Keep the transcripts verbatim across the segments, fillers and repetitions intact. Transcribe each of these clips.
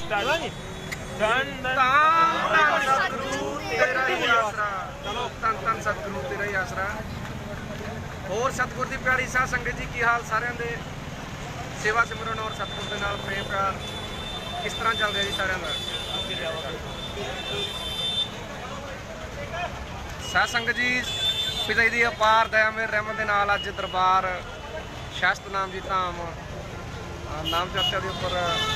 ਕੀਤਾ ਜੀ। ਧੰਨ ਧੰਨ ਸਤਿਗੁਰੂ ਤੇਰਾ ਹੀ ਆਸਰਾ। ਚਲੋ ਧੰਨ ਧੰਨ ਸਤਿਗੁਰੂ ਤੇਰਾ ਹੀ ਆਸਰਾ। ਹੋਰ ਸਤਿਗੁਰ ਦੀ ਪਿਆਰੀ ਸਾਧ ਸੰਗਤ ਜੀ, ਕੀ ਹਾਲ ਸਾਰਿਆਂ ਦੇ? ਸੇਵਾ ਸਿਮਰਨ ਔਰ ਸਤਿਗੁਰ ਦੇ ਨਾਲ ਪ੍ਰੇਮ ਪਿਆਰ ਕਿਸ ਤਰ੍ਹਾਂ ਚੱਲ ਰਿਹਾ ਜੀ ਸਾਰਿਆਂ ਦਾ? ਸਾਧ ਸੰਗਤ ਜੀ, ਪਿਤਾ ਜੀ ਦੀ ਅਪਾਰ ਦਇਆ ਮੇਰ ਰਹਿਮਤ ਦੇ ਨਾਲ ਅੱਜ ਦਰਬਾਰ ਸ਼ਾਸਤ ਨਾਮ ਜੀ ਧਾਮ ਨਾਮ ਚਰਚਾ ਦੇ ਉੱਪਰ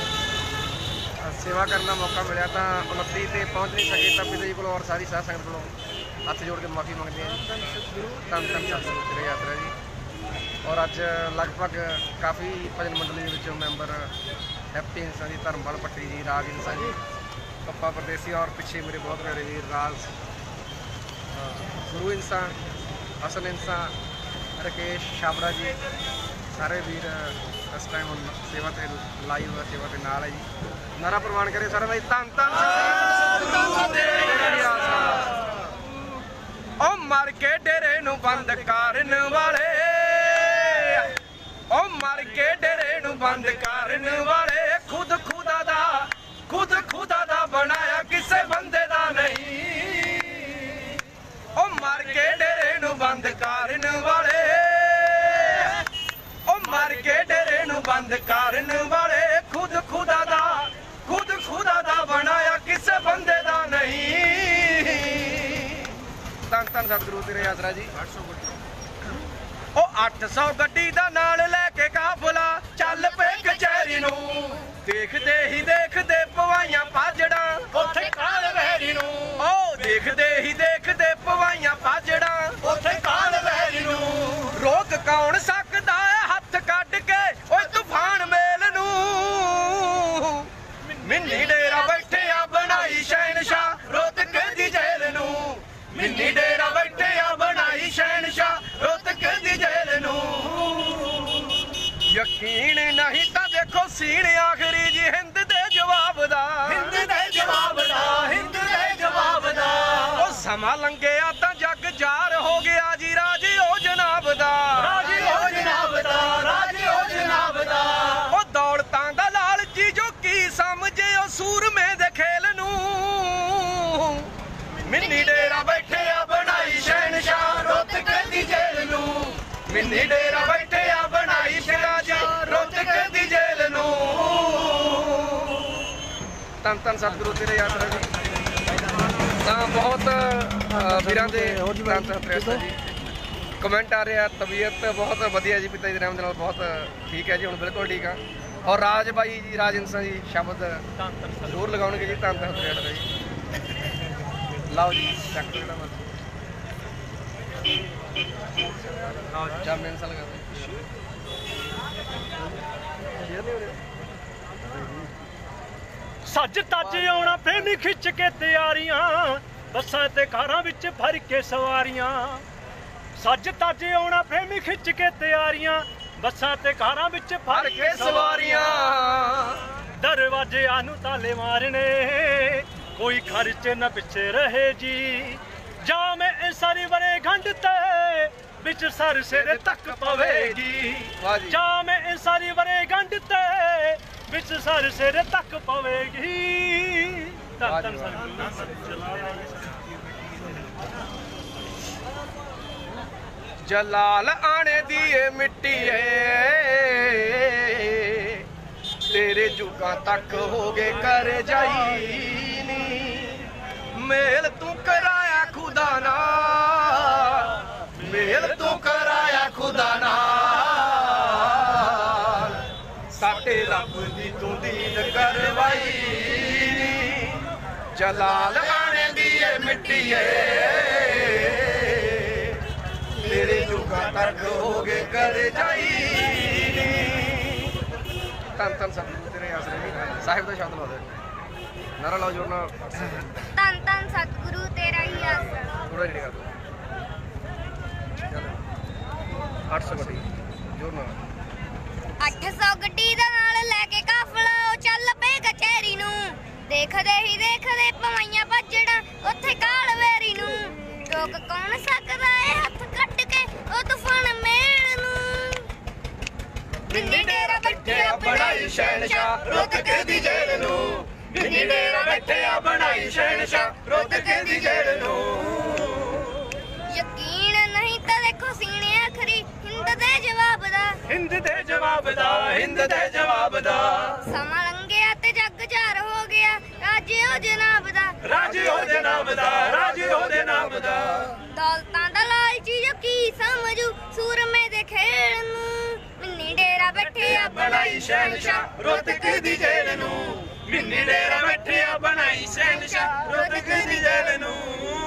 ਸੇਵਾ ਕਰਨ ਦਾ ਮੌਕਾ ਮਿਲਿਆ। ਤਾਂ ਉਨੱਤੀ ਤੇ ਪਹੁੰਚ ਨਹੀਂ ਸਕੇ ਤਾਂ ਪਿਤਾ ਜੀ ਕੋਲੋਂ ਔਰ ਸਾਰੀ ਸਾਧ ਸੰਗਤ ਕੋਲੋਂ ਹੱਥ ਜੋੜ ਕੇ ਮਾਫੀ ਮੰਗਦੇ ਹਾਂ ਜੀ। ਧੰਨ ਧੰਨ ਸਤਿਗੁਰੂ ਤੇਰਾ ਯਾਤਰਾ ਜੀ। ਔਰ ਅੱਜ ਲਗਭਗ ਕਾਫੀ ਭਜਨ ਮੰਡਲੀ ਦੇ ਵਿੱਚੋਂ ਮੈਂਬਰ ਹੈਪੀ ਇੰਸਾਂ ਜੀ, ਧਰਮਪਾਲ ਪੱਟੀ ਜੀ, ਰਾਜ ਇੰਸਾਂ ਜੀ, ਪੱਪਾ ਪਰਦੇਸੀ ਔਰ ਪਿੱਛੇ ਮੇਰੇ ਬਹੁਤ ਪਿਆਰੇ ਵੀਰ ਰਾਜ ਗੁਰੂ ਇੰਸਾਂ, ਅਸਲ ਇੰਸਾਂ, ਰਕੇਸ਼ ਛਾਬੜਾ ਜੀ, ਸਾਰੇ ਵੀਰ ਇਸ ਟਾਈਮ ਹੁਣ ਸੇਵਾ ਤੇ ਲਾਈਵ ਸੇਵਾ ਦੇ ਨਾਲ ਹੈ ਜੀ। ਨਾਰਾ ਪ੍ਰਵਾਨ ਕਰੇ ਸਾਰਾ ਭਾਈ ਧੰਨ ਧੰਨ ਉਹ ਮਰ ਕੇ ਡੇਰੇ ਨੂੰ ਬੰਦ ਕਰਨ ਵਾਲੇ, ਉਹ ਮਰ ਕੇ ਡੇਰੇ ਨੂੰ ਬੰਦ ਕਰਨ ਵਾਲੇ, ਖੁਦ ਖੁਦਾ ਦਾ ਖੁਦ ਖੁਦਾ ਦਾ ਬਣਾਇਆ ਕਿਸੇ ਬੰਦੇ ਦਾ ਨਹੀਂ। ਉਹ ਮਰ ਕੇ ਡੇਰੇ ਨੂੰ ਬੰਦ ਕਰਨ ਵਾਲੇ, ਉਹ ਮਰ ਕੇ ਡੇਰੇ ਨੂੰ ਬੰਦ ਕਰਨ ਵਾਲੇ, ਖੁਦ ਖੁਦਾ ਦਾ ਖੁਦ ਖੁਦਾ ਦਾ ਬਣਾਇਆ ਕਿਸੇ ਬੰਦੇ ਦਾ ਨਹੀਂ। ਧੰਨ ਧੰਨ ਸਤਿਗੁਰੂ ਤੇਰੇ ਆਸਰਾ ਜੀ। ਉਹ ਅੱਠ ਸੌ ਗੱਡੀ ਦਾ ਨਾਲ ਲੈ ਕੇ ਕਾਫਲਾ ਚੱਲ ਪਏ ਕਚਹਿਰੀ ਨੂੰ, ਦੇਖਦੇ ਹੀ ਦੇਖਦੇ ਪਵਾਈਆਂ ਪਾਜੜਾਂ ਉੱਥੇ ਕਾਲ ਵਹਿਰੀ ਨੂੰ। ਉਹ ਦੇਖਦੇ ਹੀ ਦੇਖਦੇ ਪਵਾਈਆਂ ਪਾਜੜਾਂ ਉੱਥੇ ਕਾਲ ਵਹਿਰੀ ਨੂੰ। ਰੋਕ ਕੌਣ ਸਕਦਾ ਹੈ ਹੱਥ ਕੱਢ ਕੇ ਓਏ ਤੂਫਾਨ ਮੇਲ ਨੂੰ। ਮਿੰਨੀ ਡੇਰਾ ਬੈਠਿਆ ਬਣਾਈ ਸ਼ਹਿਨਸ਼ਾਹ ਰੋਹਤਕ ਦੀ ਜੇਲ੍ਹ ਨੂੰ। ਮਿੰਨੀ ਡੇਰਾ ਬੈਠਿਆ ਬਣਾਈ ਸ਼ਹਿਨਸ਼ਾਹ ਰੋਹਤਕ ਦੀ ਜੇਲ੍ਹ ਨੂੰ। ਯਕੀਨ ਨਹੀਂ ਤਾਂ ਦੇਖੋ ਸੀਨ ਆਖਰੀ ਜੀ ਹਿੰਦ ਦੇ ਜਵਾਬ ਦਾ, ਹਿੰਦ ਦੇ ਜਵਾਬ ਦਾ, ਹਿੰਦ ਦੇ ਜਵਾਬ ਦਾ। ਉਹ ਸਮਾਂ ਲੰਘਿਆ ਤਾਂ ਜੱਗ ਜਾਰ ਹੋ ਗਿਆ ਜੀ ਰਾਜ ਉਹ ਜਨਾਬ ਦਾ, ਰਾਜ ਉਹ ਜਨਾਬ ਦਾ, ਰਾਜ ਉਹ ਜਨਾਬ ਦਾ। ਉਹ ਦੌਲਤਾਂ ਦਾ ਲਾਲਚੀ ਜੋ ਕੀ ਸਮਝੇ ਉਹ ਸੂਰਮੇ ਦੇ ਖੇਲ ਨੂੰ। ਮਿੰਨੀ ਡੇਰਾ ਬੈਠਿਆ ਬਣਾਈ ਸ਼ਹਿਨਸ਼ਾਹ ਰੋਹਤਕ ਦੀ ਜੇਲ੍ਹ ਨੂੰ। ਮਿੰਨੀ ਡੇਰਾ ਬੈਠਿਆ ਬਣਾਈ ਸ਼ਹਿਨਸ਼ਾਹ ਰੋਹਤਕ ਦੀ ਜੇਲ੍ਹ ਨੂੰ। ਧੰਨ ਧੰਨ ਸਤਿਗੁਰੂ ਤੇਰੇ ਯਾਤਰਾ ਜੀ। ਤਾਂ ਬਹੁਤ ਵੀਰਾਂ ਦੇ ਧੰਨ ਧੰਨ ਪ੍ਰੈਸ ਜੀ ਕਮੈਂਟ ਆ ਰਿਹਾ, ਤਬੀਅਤ ਬਹੁਤ ਵਧੀਆ ਜੀ ਪਿਤਾ ਜੀ ਦੇ ਰਹਿਮਤ ਨਾਲ, ਬਹੁਤ ਠੀਕ ਹੈ ਜੀ, ਹੁਣ ਬਿਲਕੁਲ ਠੀਕ ਆ। ਔਰ ਰਾਜ ਬਾਈ ਜੀ, ਰਾਜ ਇੰਸਾਂ ਜੀ ਸ਼ਬਦ ਜ਼ਰੂਰ ਲਗਾਉਣਗੇ ਜੀ। ਧੰਨ ਧੰਨ ਤੇਰੇ ਯਾਤਰਾ ਜੀ। ਲਾਓ ਜੀ ਚੱਕ ਜਿਹੜਾ ਮਰਜ਼ੀ ਜਾਂ ਮੈਂ ਇੰਸਾ ਲਗਾ ਦੇ। ਸੱਜ ਤੱਜ ਆਉਣਾ ਪ੍ਰੇਮੀ ਖਿੱਚ ਕੇ ਤਿਆਰੀਆਂ, ਬੱਸਾਂ ਤੇ ਕਾਰਾਂ ਵਿੱਚ ਭਰ ਕੇ ਸਵਾਰੀਆਂ। ਸੱਜ ਤੱਜ ਆਉਣਾ ਪ੍ਰੇਮੀ ਖਿੱਚ ਕੇ ਤਿਆਰੀਆਂ, ਬੱਸਾਂ ਤੇ ਕਾਰਾਂ ਵਿੱਚ ਭਰ ਕੇ ਸਵਾਰੀਆਂ। ਦਰਵਾਜ਼ਿਆਂ ਨੂੰ ਤਾਲੇ ਮਾਰਨੇ, ਕੋਈ ਖਰਚ ਨਾ ਪਿੱਛੇ ਰਹੇ ਜੀ। ਜਾਂ ਮੈਂ ਸਾਰੀ ਵਰੇ ਘੰਟ ਤੇ ਵਿੱਚ ਸਰ ਸਿਰ ਤੱਕ ਪਵੇਗੀ। ਜਾਂ ਮੈਂ ਸਾਰੀ ਵਰੇ ਘੰਟ ਤੇ ਵਿੱਚ ਸਰ ਸਿਰ ਤੱਕ ਪਵੇਗੀ। ਧੰਨ ਧੰਨ ਜਲਾਲ ਆਣੇ ਦੀ ਏ ਮਿੱਟੀ ਏ, ਤੇਰੇ ਜੁਗਾਂ ਤੱਕ ਹੋ ਗਏ ਕਰ ਜਾਈ ਨੀ। ਮੇਲ ਤੂੰ ਕਰਾਇਆ ਖੁਦਾ ਨਾਲ, ਮੇਲ ਤੂੰ ਕਰਾਇਆ ਖੁਦਾ ਨਾਲ, ਸਾਡੇ ਰੱਬ ਦੀ ਤੂੰ ਦੀਦ ਕਰਵਾਈ ਨੀ। ਜਲਾਲ ਆਣੇ ਦੀ ਏ ਮਿੱਟੀ ਏ, ਤੇਰੇ ਜੁਗਾਂ ਤੱਕ ਹੋ ਗਏ ਕਰ ਜਾਈ ਨੀ। ਧੰਨ ਧੰਨ ਸਤਿਗੁਰੂ ਤੇਰੇ ਆਸਰੇ ਜੀ। ਸਾਹਿਬ ਦਾ ਸ਼ਬਦ ਲਾ ਦੇ, ਨਾਰਾ ਲਾਓ ਜੋਰ ਨਾਲ। ਧੰਨ ਧੰਨ ਸਤਿਗੁਰੂ ਤੇਰਾ ਹੀ ਆਸਰਾ। ਥੋੜਾ ਜਿਹੜੀ ਕਰ ਦੋ ਅੱਠ ਸੌ ਗੱਡੀ ਜੋਰ ਨਾਲ। ਅੱਠ ਸੌ ਗੱਡੀ ਦਾ ਨਾਲ ਲੈ ਕੇ ਕਾਫਲਾ ਉਹ ਚੱਲ ਪਏ ਕਚਹਿਰੀ ਨੂੰ। ਦੇਖਦੇ ਹੀ ਦੇਖਦੇ ਪਵਾਈਆਂ ਭੱਜੜਾਂ ਉੱਥੇ ਕਾਲ ਵੈਰੀ ਨੂੰ। ਰੋਕ ਕੌਣ ਸਕਦਾ ਏ ਹੱਥ ਕੱਢ ਕੇ ਉਹ ਤੂਫਾਨ ਮੇਲ ਨੂੰ। ਮਿੰਨੀ ਡੇਰਾ ਬੈਠਿਆ ਬਣਾਈ ਸ਼ਹਿਨਸ਼ਾਹ ਰੋਹਤਕ ਦੀ ਜੇਲ੍ਹ ਨੂੰ। ਬੈਠਿਆ ਬਣਾਈ ਸ਼ਹਿਨਸ਼ਾਹ ਰੋਤਕ ਦੀ ਜੇਲ੍ਹ ਨੂੰ। ਯਕੀਨ ਨਹੀਂ ਤਾਂ ਦੇਖੋ ਸੀਨੇ ਆਖਰੀ ਹਿੰਦ ਦੇ ਜਵਾਬ ਦਾ, ਹਿੰਦ ਦੇ ਜਵਾਬ ਦਾ, ਹਿੰਦ ਦੇ ਜਵਾਬ ਦਾ। ਸਮਾਂ ਲੰਘਿਆ ਤੇ ਜੱਗ ਜ਼ਾਰ ਹੋ ਗਿਆ ਰਾਜੇ ਉਹ ਜਨਾਬ ਦਾ, ਰਾਜੇ ਉਹਦੇ ਨਾਮ ਦਾ, ਰਾਜੇ ਉਹਦੇ ਨਾਮ ਦਾ। ਦੌਲਤਾਂ ਦਾ ਲਾਲਚੀ ਜੋ ਕੀ ਸਮਝੂ ਸੂਰਮੇ ਦੇ ਖੇਡ ਨੂੰ, ਮਿੰਨੀ ਡੇਰਾ ਬੈਠਿਆ ਬਣਾਈ ਸ਼ਹਿਨਸ਼ਾਹ ਰੋਤਕ ਦੀ ਜੇਲ੍ਹ ਨੂੰ। ਮਿੰਨੀ ਡੇਰਾ ਬੈਠਿਆ ਬਣਾਈ ਸ਼ਹਿਨਸ਼ਾਹ ਰੋਤਕ ਦੀ ਜੇਲ੍ਹ ਨੂੰ।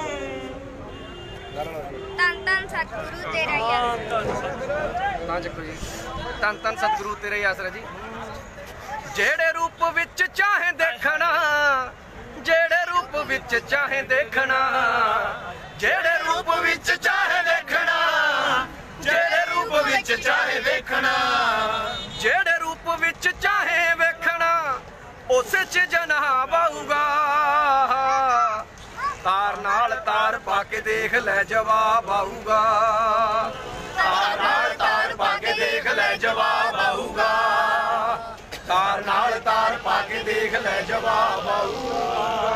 ਤਨ ਤਨ ਸਤਿਗੁਰੂ ਤੇਰਾ ਹੀ ਆਸਰਾ। ਤਾਂ ਚੱਕੋ ਜੀ। ਤਨ ਤਨ ਸਤਿਗੁਰੂ ਤੇਰਾ ਹੀ ਆਸਰਾ ਜੀ। ਜਿਹੜੇ ਰੂਪ ਵਿੱਚ ਚਾਹੇ ਦੇਖਣਾ, ਜਿਹੜੇ ਰੂਪ ਵਿੱਚ ਚਾਹੇ ਦੇਖਣਾ, ਜਿਹੜੇ ਰੂਪ ਵਿੱਚ ਚਾਹੇ ਦੇਖਣਾ, ਜਿਹੜੇ ਰੂਪ ਵਿੱਚ ਚਾਹੇ ਵੇਖਣਾ, ਜਿਹੜੇ ਰੂਪ ਵਿੱਚ ਚਾਹੇ ਵੇਖਣਾ ਉਸੇ ਚ ਜਨਾ ਬਾਊਗਾ। ਤਾਰ ਨਾਲ ਤਾਰ ਪਾ ਕੇ ਦੇਖ ਲੈ ਜਵਾਬ ਆਊਗਾ। ਤਾਰ ਨਾਲ ਤਾਰ ਪਾ ਕੇ ਦੇਖ ਲੈ ਜਵਾਬ ਆਊਗਾ। ਤਾਰ ਨਾਲ ਤਾਰ ਪਾ ਕੇ ਦੇਖ ਲੈ ਜਵਾਬ ਆਊਗਾ।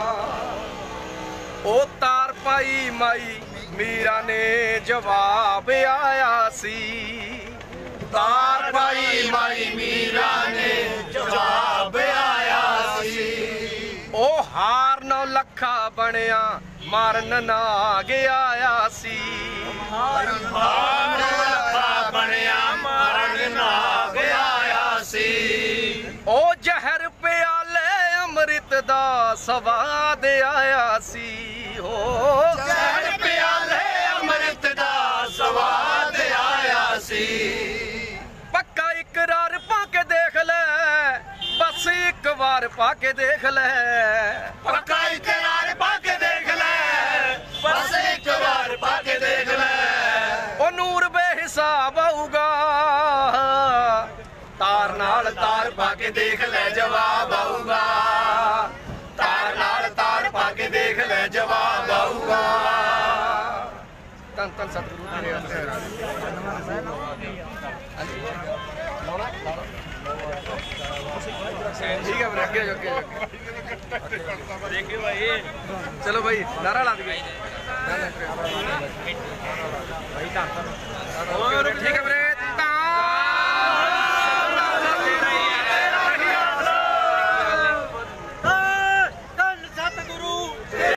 ਉਹ ਤਾਰ ਪਾਈ ਮਾਈ ਮੀਰਾ ਨੇ ਜਵਾਬ ਆਇਆ ਸੀ। ਤਾਰ ਪਾਈ ਮਾਈ ਮੀਰਾ ਨੇ ਜਵਾਬ ਆਇਆ ਸੀ। ਉਹ ਹਾਰ ਨੌ ਲੱਖਾ ਬਣਿਆ ਮਾਰਨ ਨਾ ਗਿਆ ਸੀ। ਹਾਰ ਨੌ ਲੱਖਾ ਬਣਿਆ ਮਾਰਨ ਨਾ ਗਿਆ ਸੀ। ਉਹ ਜ਼ਹਿਰ ਪਿਆਲੇ ਅੰਮ੍ਰਿਤ ਦਾ ਸਵਾਦ ਆਇਆ ਸੀ। ਹੋ ਜ਼ਹਿਰ ਪਿਆਲੇ ਅੰਮ੍ਰਿਤ ਦਾ ਸਵਾਦ ਆਇਆ ਸੀ। ਪੱਕਾ ਇਕਰਾਰ ਪਾ ਕੇ ਦੇਖ ਲੈ, ਬਸ ਇੱਕ ਵਾਰ ਪਾ ਕੇ ਦੇਖ ਲੈ। ਪੱਕਾ ਇਕਰਾਰ ਪਾ ਕੇ ਦੇਖ ਲੈ, ਬਸ ਇੱਕ ਵਾਰ ਪਾ ਕੇ ਦੇਖ ਲੈ। ਉਹ ਨੂਰ ਬੇਹਿਸਾਬ ਆਊਗਾ। ਤਾਰ ਨਾਲ ਤਾਰ ਪਾ ਕੇ ਦੇਖ ਲੈ ਜਵਾਬ ਆਊਗਾ। ਤਾਰ ਨਾਲ ਤਾਰ ਪਾ ਕੇ ਦੇਖ ਲੈ ਜਵਾਬ ਆਊਗਾ। ਤਨ ਤਨ ਸਤਿਗੁਰੂ ਤੇਰੇ ਆਸਰਾ। ठीक है अगे अगे देखिए भाई। चलो भाई नारा ला दिए। ठीक है।